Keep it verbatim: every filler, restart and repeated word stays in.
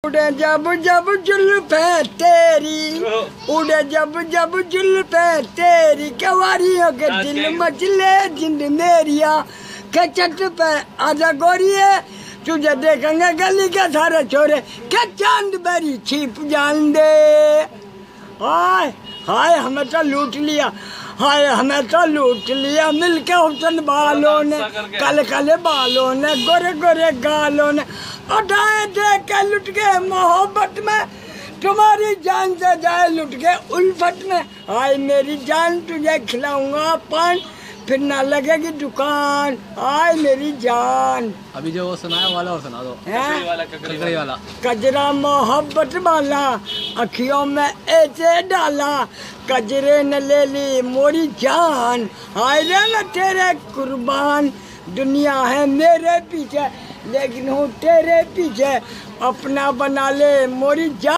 उड़े जब जब जुल्फे तेरी, उड़े जब जब जुल्फे तेरी, कवारियों के दिल मचले जिंद मेरिया के चट पे आजा गोरिये, तुझे देखेंगे गली के सारे छोरे के चांद बेरी छिप जान दे। हाय हाय हमें तो लूट लिया, हाय हमें तो लूट लिया मिलके हुसन बालों ने, काले काले बालों ने, गोरे गोरे गालों ने, उठाए देख के लुट गए मोहब्बत में, तुम्हारी जान से जाए लुट गए उल्फत में। हाय मेरी जान तुझे खिलाऊंगा पान, फिर ना लगेगी दुकान। हाय मेरी जान। अभी जो वो सुनाया वाला और सुना दो। ककड़ी वाला कजरा मोहब्बत वाला अखियों में ऐसे डाला, कजरे ने ले ली मोरी जान। हाय रे मैं तेरे कुर्बान, दुनिया है मेरे पीछे लेकिन हूँ तेरे पीछे, अपना बना ले मोरी जान।